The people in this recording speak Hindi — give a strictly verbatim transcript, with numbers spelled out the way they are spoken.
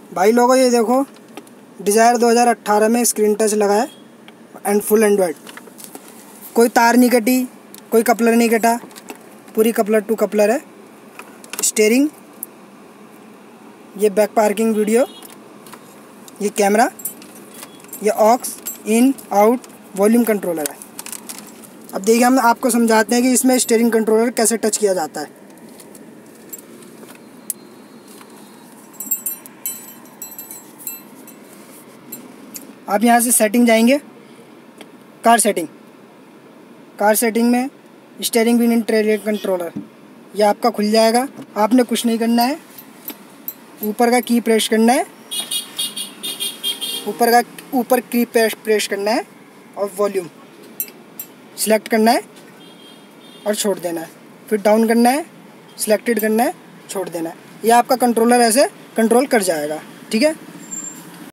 भाई लोगों ये देखो, डिज़ायर दो हज़ार अठारह में स्क्रीन टच लगा है एंड फुल एंड्रॉयड। कोई तार नहीं कटी, कोई कपलर नहीं कटा, पूरी कपलर टू कपलर है। स्टीयरिंग, ये बैक पार्किंग वीडियो, ये कैमरा, ये aux in out volume controller है। अब देखिए हम आपको समझाते हैं कि इसमें स्टीयरिंग कंट्रोलर कैसे टच किया जाता है। आप यहाँ से सेटिंग जाएंगे, कार सेटिंग। कार सेटिंग में steering wheel and trailer controller, ये आपका खुल जाएगा। आपने कुछ नहीं करना है, ऊपर का की प्रेस करना है, ऊपर का ऊपर की प्रेस प्रेस करना है और वॉल्यूम सिलेक्ट करना है और छोड़ देना है। फिर डाउन करना है, सिलेक्टेड करना है, छोड़ देना है। ये आपका कंट्रोलर ऐसे कंट्रोल कर जाएगा। ठीक है।